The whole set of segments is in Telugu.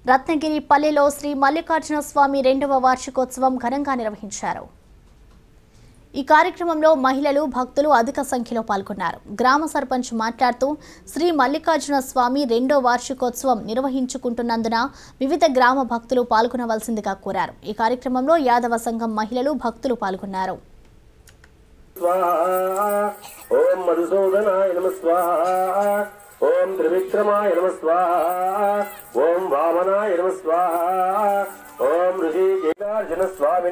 రత్నగిరి పల్లెలో శ్రీ మల్లికార్జున స్వామి 2వ వార్షికోత్సవం ఘనంగా నిర్వహించారు. ఈ కార్యక్రమంలో మహిళలు, భక్తులు అధిక సంఖ్యలో పాల్గొన్నారు. గ్రామ సర్పంచ్ మాట్లాడుతూ శ్రీ మల్లికార్జున స్వామి 2వ వార్షికోత్సవం నిర్వహించుకుంటున్నందున వివిధ గ్రామ భక్తులు పాల్గొనవలసిందిగా కోరారు. ఈ కార్యక్రమంలో యాదవ సంఘం మహిళలు, భక్తులు పాల్గొన్నారు. ఓం మధుసూదనాయ నమః స్వాహా, ఓం త్రివిక్రమాయ నమః స్వాహా, ఓం వామనాయ నమః స్వాహా, ఓం ఋషికేశార్జున స్వామి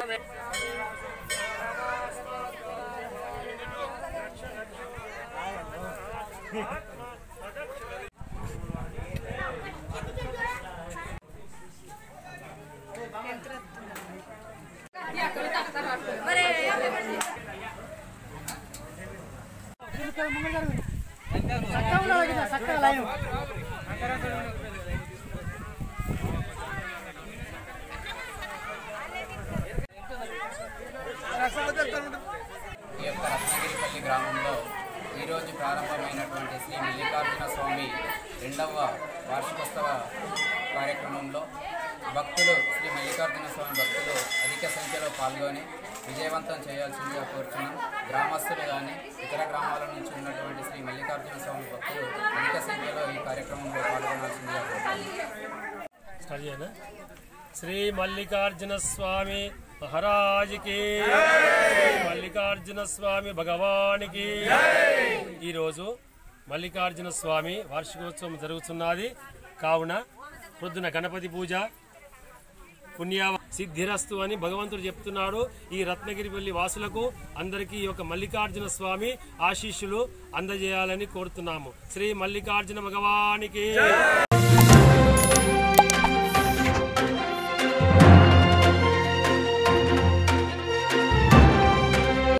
రత్నగిరిపల్లి గ్రామంలో ఈరోజు ప్రారంభమైనటువంటి శ్రీ మల్లికార్జున స్వామి 2వ వార్షికోత్సవ కార్యక్రమంలో భక్తులు శ్రీ మల్లికార్జున స్వామి భక్తులు అధిక సంఖ్యలో పాల్గొని విజయవంతం చేయాల్సిందిగా కోరుచున్నాం. గ్రామస్తులు కానీ ఇతర గ్రామాల నుంచి ఉన్నటువంటి శ్రీ మల్లికార్జున స్వామి భక్తులు అధిక సంఖ్యలో ఈ కార్యక్రమంలో పాల్గొనాల్సిందిగా కోరుచున్నాం. శ్రీ మల్లికార్జున స్వామి మహారాజ్ కి, మల్లికార్జున స్వామి భగవానికి. ఈరోజు మల్లికార్జున స్వామి వార్షికోత్సవం జరుగుతున్నది కావున పొద్దున గణపతి పూజ పుణ్య సిద్ధిరస్తు అని భగవంతుడు చెప్తున్నాడు. ఈ రత్నగిరిపల్లి వాసులకు అందరికీ ఈ యొక్క మల్లికార్జున స్వామి ఆశీస్సులు అందజేయాలని కోరుతున్నాము. శ్రీ మల్లికార్జున భగవానికి.